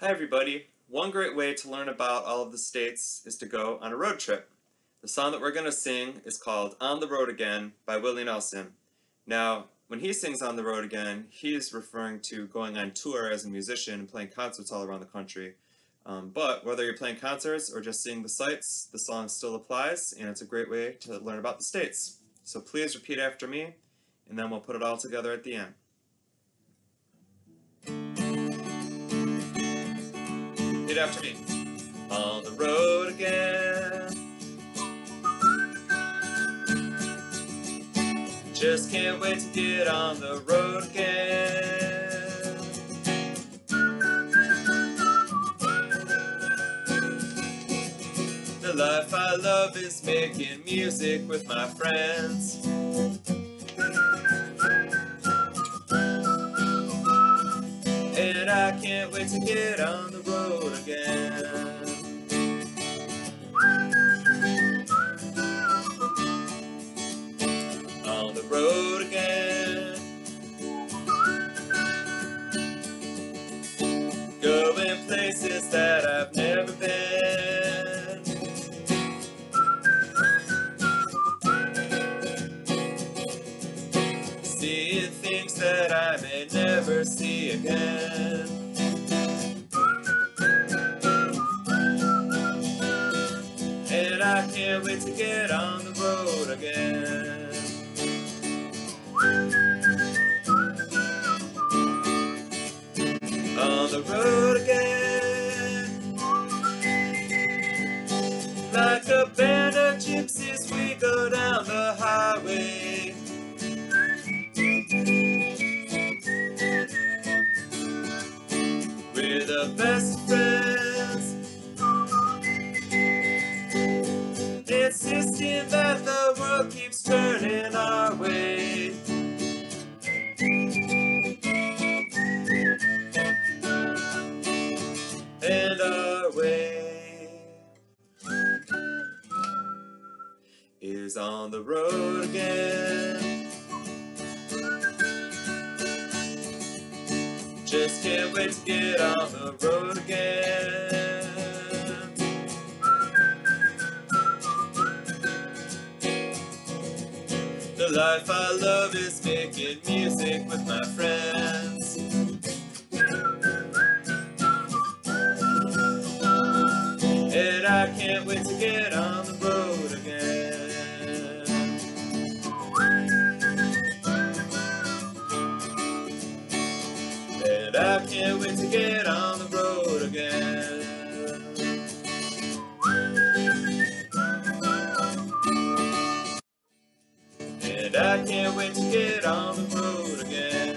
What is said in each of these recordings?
Hi everybody. One great way to learn about all of the states is to go on a road trip. The song that we're going to sing is called On the Road Again by Willie Nelson. Now, when he sings On the Road Again, he's referring to going on tour as a musician and playing concerts all around the country. But whether you're playing concerts or just seeing the sights, the song still applies, and it's a great way to learn about the states. So please repeat after me, and then we'll put it all together at the end. Repeat after me. On the road again. Just can't wait to get on the road again. The life I love is making music with my friends. And I can't wait to get on the road again. On the road again. Going places that I've never been. Seeing things that I may never see again. And I can't wait to get on the road again. On the road again. Like a band of gypsies we go down the highway. We're the best friends, insisting that the world keeps turning our way. And our way is on the road again. Just can't wait to get on the road again. The life I love is making music with my friends. And I can't wait to get on the road again. And I can't wait to get on the road again. And I can't wait to get on the road again.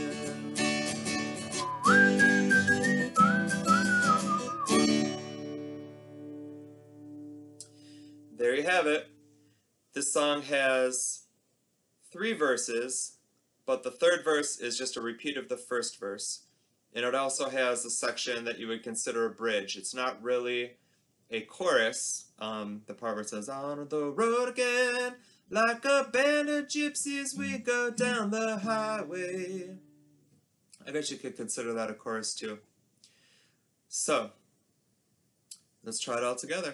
There you have it. This song has 3 verses, but the third verse is just a repeat of the first verse. And it also has a section that you would consider a bridge. It's not really a chorus. The part where it says, on the road again, like a band of gypsies we go down the highway. I guess you could consider that a chorus too. So, let's try it all together.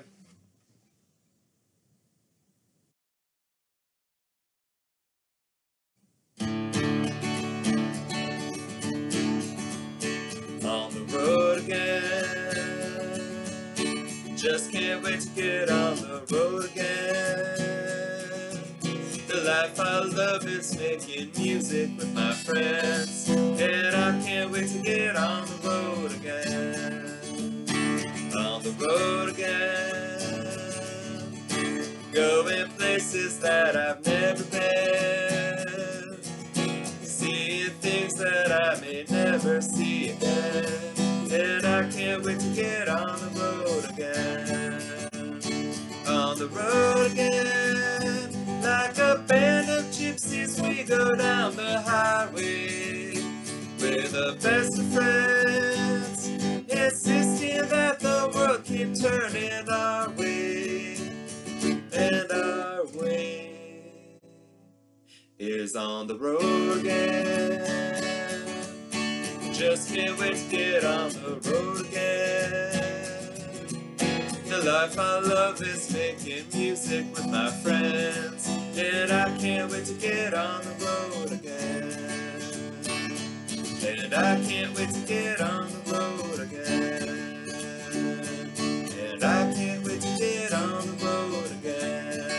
On the road again. Just can't wait to get on the road again. The life I love is making music with my friends. And I can't wait to get on the road again. On the road again. Going places that I've never been. Seeing things that I may never see again. And I can't wait to get on the road again. On the road again. Like a band of gypsies we go down the highway. We're the best of friends, insisting that the world keep turning our way. And our way is on the road again. Just can't wait to get on the road again. The life I love is making music with my friends, and I can't wait to get on the road again. And I can't wait to get on the road again. And I can't wait to get on the road again.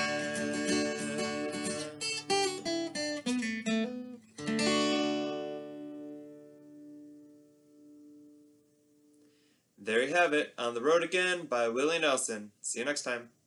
There you have it, On the Road Again by Willie Nelson. See you next time.